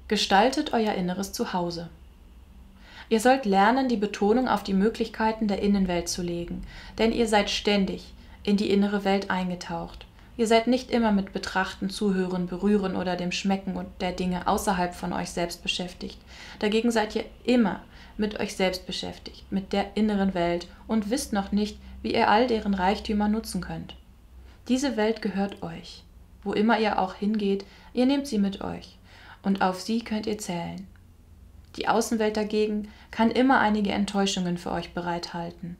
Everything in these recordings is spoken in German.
Gestaltet euer inneres Zuhause. Ihr sollt lernen, die Betonung auf die Möglichkeiten der Innenwelt zu legen, denn ihr seid ständig in die innere Welt eingetaucht. Ihr seid nicht immer mit Betrachten, Zuhören, Berühren oder dem Schmecken und der Dinge außerhalb von euch selbst beschäftigt. Dagegen seid ihr immer mit euch selbst beschäftigt, mit der inneren Welt und wisst noch nicht, wie ihr all deren Reichtümer nutzen könnt. Diese Welt gehört euch. Wo immer ihr auch hingeht, ihr nehmt sie mit euch und auf sie könnt ihr zählen. Die Außenwelt dagegen kann immer einige Enttäuschungen für euch bereithalten.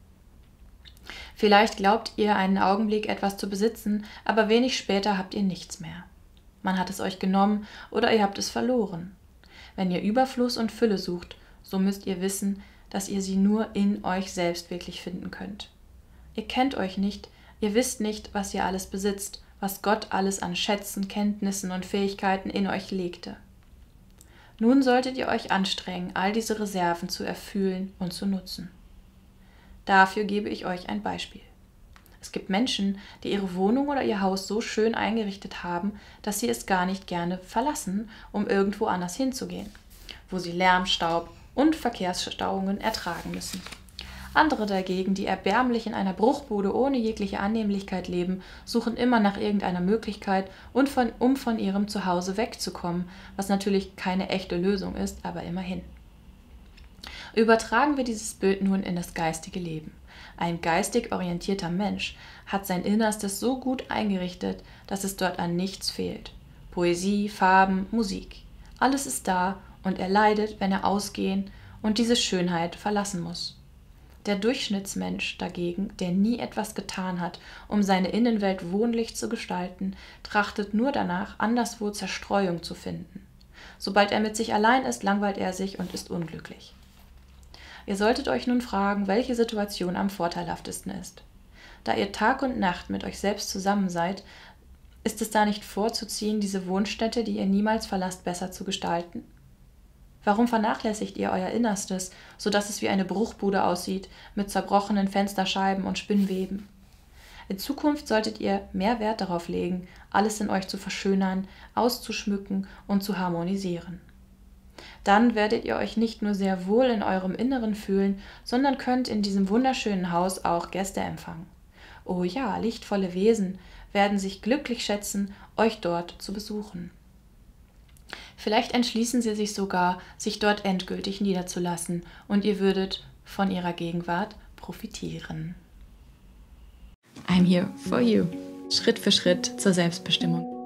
Vielleicht glaubt ihr einen Augenblick etwas zu besitzen, aber wenig später habt ihr nichts mehr. Man hat es euch genommen oder ihr habt es verloren. Wenn ihr Überfluss und Fülle sucht, so müsst ihr wissen, dass ihr sie nur in euch selbst wirklich finden könnt. Ihr kennt euch nicht, ihr wisst nicht, was ihr alles besitzt, was Gott alles an Schätzen, Kenntnissen und Fähigkeiten in euch legte. Nun solltet ihr euch anstrengen, all diese Reserven zu erfühlen und zu nutzen. Dafür gebe ich euch ein Beispiel. Es gibt Menschen, die ihre Wohnung oder ihr Haus so schön eingerichtet haben, dass sie es gar nicht gerne verlassen, um irgendwo anders hinzugehen, wo sie Lärm, Staub und Verkehrsstauungen ertragen müssen. Andere dagegen, die erbärmlich in einer Bruchbude ohne jegliche Annehmlichkeit leben, suchen immer nach irgendeiner Möglichkeit, um von ihrem Zuhause wegzukommen, was natürlich keine echte Lösung ist, aber immerhin. Übertragen wir dieses Bild nun in das geistige Leben. Ein geistig orientierter Mensch hat sein Innerstes so gut eingerichtet, dass es dort an nichts fehlt. Poesie, Farben, Musik. Alles ist da und er leidet, wenn er ausgehen und diese Schönheit verlassen muss. Der Durchschnittsmensch dagegen, der nie etwas getan hat, um seine Innenwelt wohnlich zu gestalten, trachtet nur danach, anderswo Zerstreuung zu finden. Sobald er mit sich allein ist, langweilt er sich und ist unglücklich. Ihr solltet euch nun fragen, welche Situation am vorteilhaftesten ist. Da ihr Tag und Nacht mit euch selbst zusammen seid, ist es da nicht vorzuziehen, diese Wohnstätte, die ihr niemals verlasst, besser zu gestalten? Warum vernachlässigt ihr euer Innerstes, sodass es wie eine Bruchbude aussieht, mit zerbrochenen Fensterscheiben und Spinnweben? In Zukunft solltet ihr mehr Wert darauf legen, alles in euch zu verschönern, auszuschmücken und zu harmonisieren. Dann werdet ihr euch nicht nur sehr wohl in eurem Inneren fühlen, sondern könnt in diesem wunderschönen Haus auch Gäste empfangen. Oh ja, lichtvolle Wesen werden sich glücklich schätzen, euch dort zu besuchen. Vielleicht entschließen sie sich sogar, sich dort endgültig niederzulassen und ihr würdet von ihrer Gegenwart profitieren. I'm here for you. Schritt für Schritt zur Selbstbestimmung.